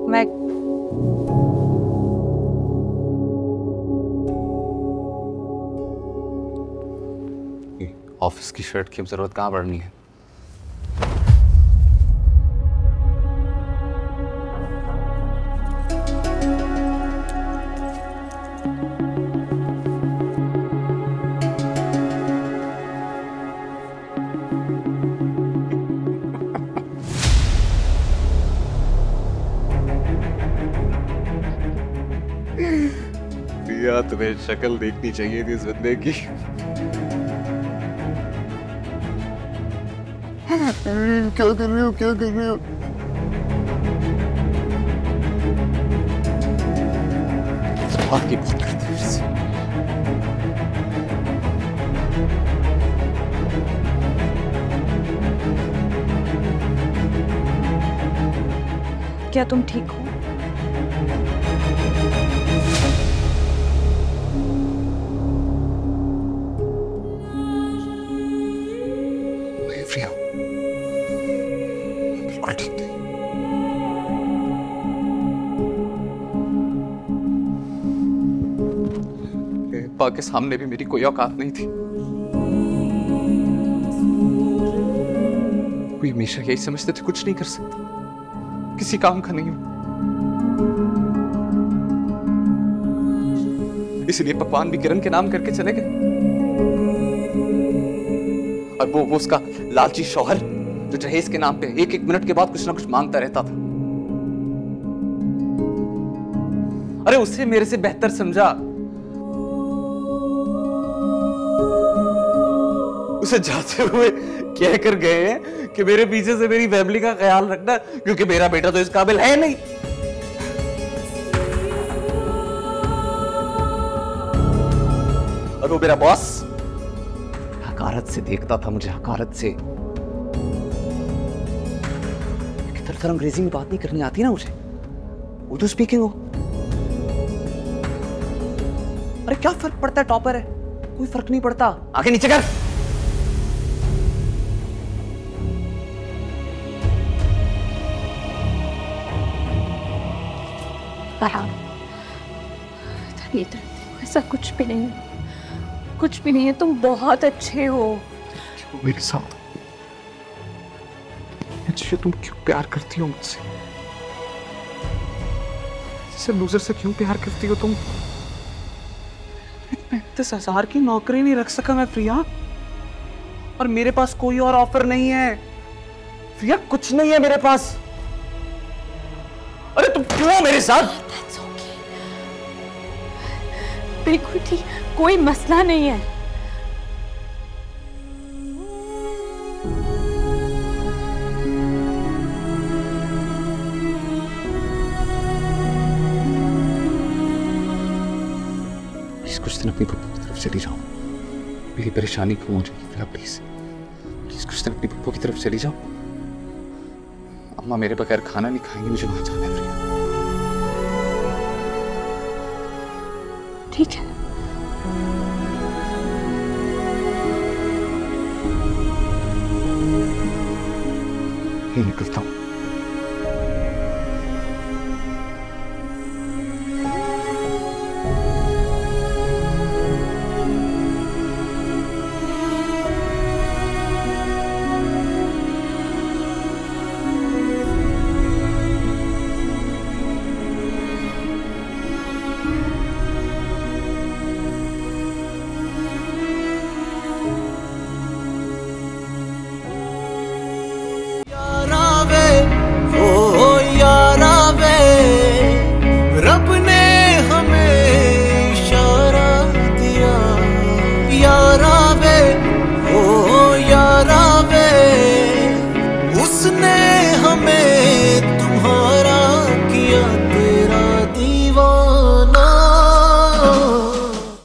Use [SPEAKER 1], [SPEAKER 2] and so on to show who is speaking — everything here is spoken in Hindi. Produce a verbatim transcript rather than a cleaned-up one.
[SPEAKER 1] मैं
[SPEAKER 2] ऑफिस की शर्ट की अब जरूरत कहाँ पड़नी है? या तुम्हें शक्ल देखनी चाहिए थी इस बंदे की। क्या कर रहे हो, क्या कर रहे हो? आपकी बात करते हैं फिर से।
[SPEAKER 1] क्या तुम ठीक हो?
[SPEAKER 2] नहीं प्रिया, बिल्कुल ठीक नहीं। पापा के सामने भी मेरी कोई औकात नहीं थी। कोई हमेशा यही समझते थे कुछ नहीं कर सकता, किसी काम का नहीं हूं। इसलिए पकवान भी किरण के नाम करके चले गए। और वो वो उसका लालची शौहर जो जहेज के नाम पे एक एक मिनट के बाद कुछ ना कुछ मांगता रहता था। अरे उसे मेरे से बेहतर समझा। उसे जाते हुए कह कर गए हैं कि मेरे पीछे से मेरी फैमिली का ख्याल रखना, क्योंकि मेरा बेटा तो इस काबिल है नहीं। और वो मेरा बॉस हकारत से देखता था मुझे, हकारत से। तरह अंग्रेजी में बात नहीं करनी आती ना मुझे, उर्दू स्पीकिंग हो। अरे क्या फर्क पड़ता है, टॉपर है, कोई फर्क नहीं पड़ता। आगे नीचे कर।
[SPEAKER 1] फरहान, ऐसा कुछ भी नहीं है, कुछ भी नहीं है। तुम बहुत अच्छे हो।
[SPEAKER 2] क्यों मेरे साथ? अच्छे, तुम क्यों प्यार करती हो मुझसे? जैसे लूजर से क्यों प्यार करती हो तुम? पैंतीस हजार की नौकरी नहीं रख सका मैं प्रिया, और मेरे पास कोई और ऑफर नहीं है प्रिया, कुछ नहीं है मेरे पास। अरे तुम क्यों मेरे साथ?
[SPEAKER 1] बिल्कुल ठीक, कोई मसला नहीं है।
[SPEAKER 2] कुछ दिन अपनी पप्पू की तरफ चली जाओ, मेरी परेशानी कम हो जाएगी प्रिया। प्लीज प्लीज कुछ दिन अपनी पप्पू की तरफ चली जाओ। अम्मा मेरे बगैर खाना नहीं खाएंगी, मुझे वहां जाना है प्रिया।
[SPEAKER 1] ठीक है।
[SPEAKER 2] ही निकलता हूं।